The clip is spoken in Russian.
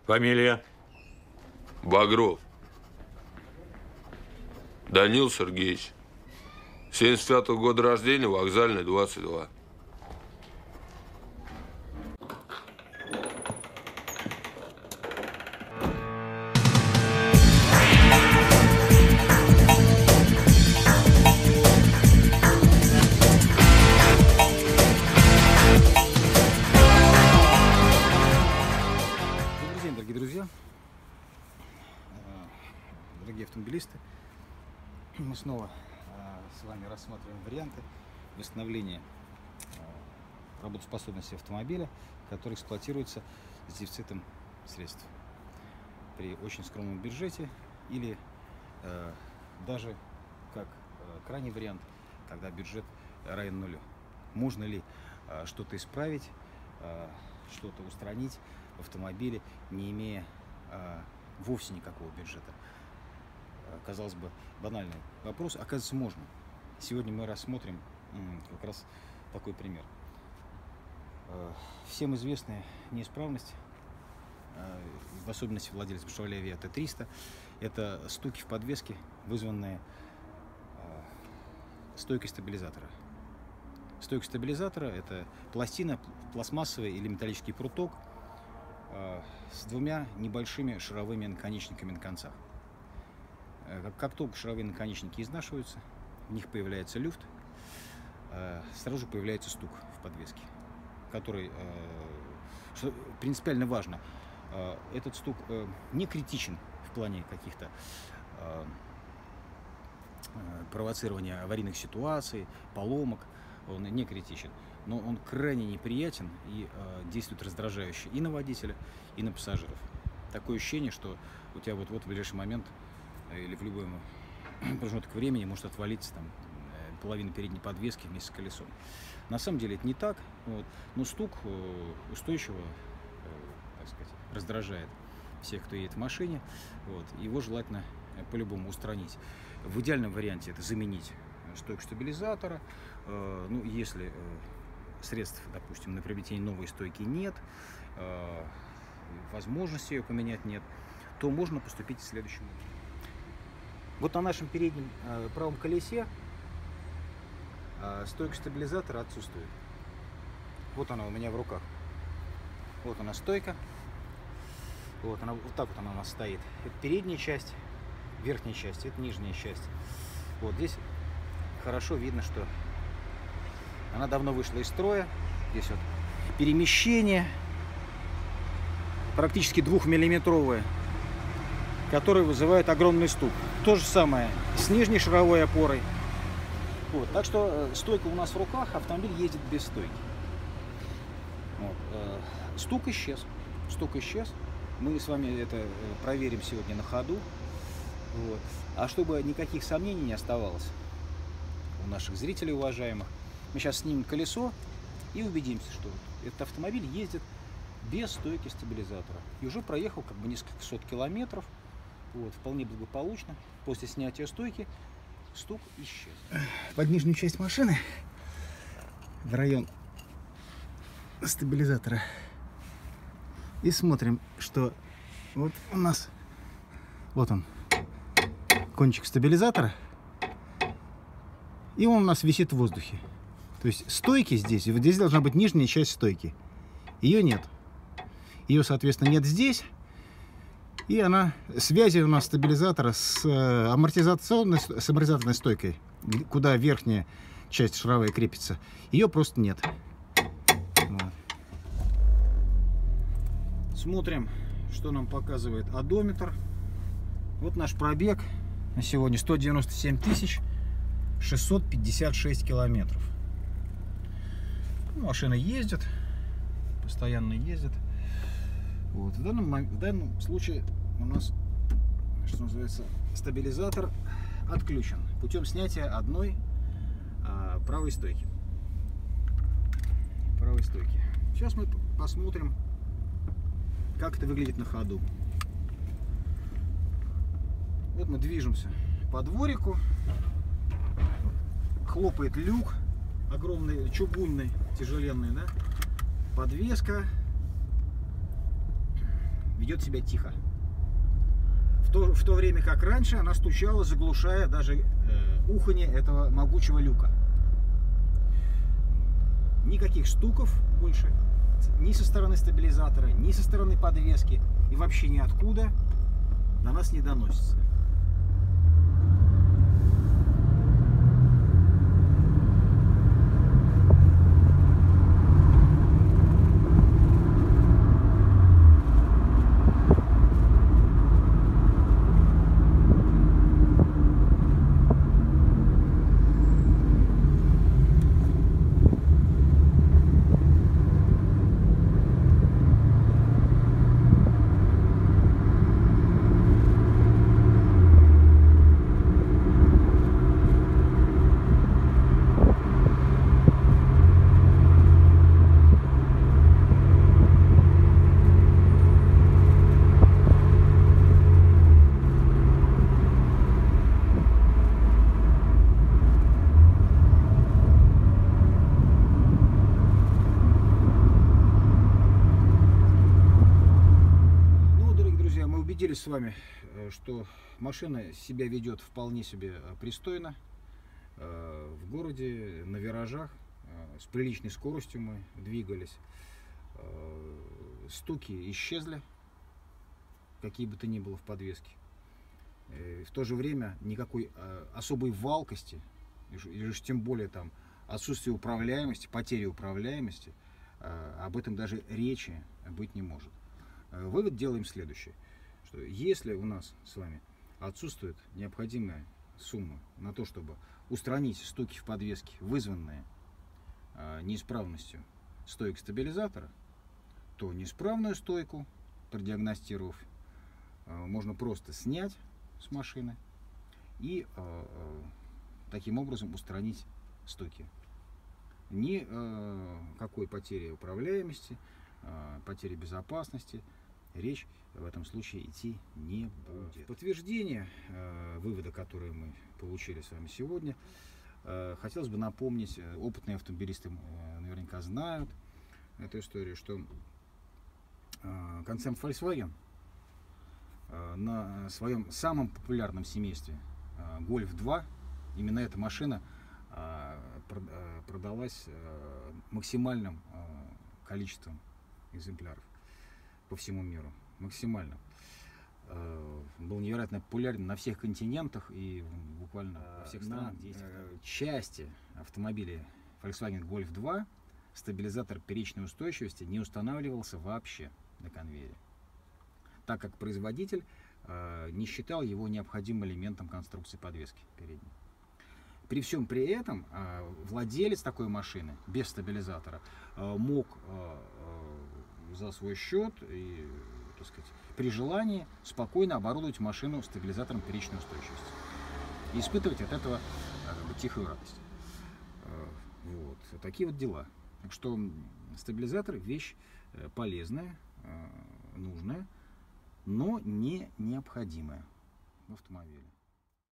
Фамилия? Багров. Данил Сергеевич. 75-го года рождения, Вокзальный, 22. Дорогие автомобилисты, мы снова с вами рассматриваем варианты восстановления работоспособности автомобиля, который эксплуатируется с дефицитом средств при очень скромном бюджете или даже как крайний вариант, когда бюджет равен нулю. Можно ли что-то исправить, что-то устранить в автомобиле, не имея вовсе никакого бюджета? Казалось бы, банальный вопрос, оказывается, можно. Сегодня мы рассмотрим как раз такой пример. Всем известная неисправность, в особенности владелец Chevrolet T300, это стуки в подвеске, вызванные стойкой стабилизатора. Стойка стабилизатора – это пластина, пластмассовый или металлический пруток с двумя небольшими шаровыми наконечниками на концах. Как только шаровые наконечники изнашиваются, в них появляется люфт, сразу же появляется стук в подвеске, который, что принципиально важно, этот стук не критичен в плане каких-то провоцирования аварийных ситуаций, поломок, он не критичен, но он крайне неприятен и действует раздражающе и на водителя, и на пассажиров. Такое ощущение, что у тебя вот в ближайший момент или в любой промежуток времени может отвалиться там половина передней подвески вместе с колесом. На самом деле это не так, вот, но стук устойчиво, так сказать, раздражает всех, кто едет в машине. Вот, его желательно по-любому устранить. В идеальном варианте это заменить стойку стабилизатора. Ну, если средств, допустим, на приобретение новой стойки нет, возможности ее поменять нет, то можно поступить следующим образом. Вот на нашем переднем правом колесе стойка стабилизатора отсутствует. Вот она у меня в руках. Вот она стойка. Вот она, вот так вот она у нас стоит. Это передняя часть, верхняя часть, это нижняя часть. Вот здесь хорошо видно, что она давно вышла из строя. Здесь вот перемещение практически 2-миллиметровое, который вызывает огромный стук. То же самое с нижней шаровой опорой. Вот. Так что стойка у нас в руках, автомобиль ездит без стойки. Вот. Стук исчез. Стук исчез. Мы с вами это проверим сегодня на ходу. Вот. А чтобы никаких сомнений не оставалось у наших зрителей уважаемых, мы сейчас снимем колесо и убедимся, что этот автомобиль ездит без стойки стабилизатора. И уже проехал как бы несколько сот километров. Вот, вполне благополучно. После снятия стойки стук исчез. Под нижнюю часть машины, в район стабилизатора, и смотрим, что вот у нас, вот он, кончик стабилизатора, и он у нас висит в воздухе. То есть стойки здесь, вот здесь должна быть нижняя часть стойки. Ее нет. Ее, соответственно, нет здесь. И она, связи у нас стабилизатора с амортизаторной стойкой, куда верхняя часть шаровая крепится, ее просто нет. Вот. Смотрим, что нам показывает одометр. Вот наш пробег на сегодня 197 656 километров. Машина ездит, постоянно ездит. Вот. В данном случае у нас, что называется, стабилизатор отключен путем снятия одной правой стойки. Сейчас мы посмотрим, как это выглядит на ходу. Вот мы движемся по дворику. Хлопает люк огромный, чугунный, тяжеленный, да? Подвеска. ведет себя тихо. В то время как раньше она стучала, заглушая даже уханье этого могучего люка. Никаких стуков больше ни со стороны стабилизатора, ни со стороны подвески и вообще ниоткуда до нас не доносится. Убедились с вами, что машина себя ведет вполне себе пристойно. В городе, на виражах, с приличной скоростью мы двигались. Стуки исчезли, какие бы то ни было в подвеске. В то же время никакой особой валкости, или уж тем более там отсутствие управляемости, потери управляемости, об этом даже речи быть не может. Вывод делаем следующий. Что если у нас с вами отсутствует необходимая сумма на то, чтобы устранить стуки в подвеске, вызванные неисправностью стоек стабилизатора, то неисправную стойку, продиагностировав, можно просто снять с машины и таким образом устранить стуки. Никакой потери управляемости, потери безопасности речь в этом случае идти не будет. Подтверждение вывода, который мы получили с вами сегодня, хотелось бы напомнить, опытные автомобилисты наверняка знают эту историю, что концерн Volkswagen на своем самом популярном семействе Golf 2, именно эта машина продалась максимальным количеством экземпляров по всему миру, максимально. Был невероятно популярен на всех континентах и буквально во всех странах. На части автомобилей Volkswagen Golf 2 стабилизатор перечной устойчивости не устанавливался вообще на конвейере, так как производитель не считал его необходимым элементом конструкции подвески передней. При всем при этом владелец такой машины без стабилизатора мог за свой счет и, так сказать, при желании спокойно оборудовать машину стабилизатором перечной устойчивости и испытывать от этого тихую радость. Вот. Такие вот дела. Так что стабилизатор — вещь полезная, нужная, но не необходимая в автомобиле.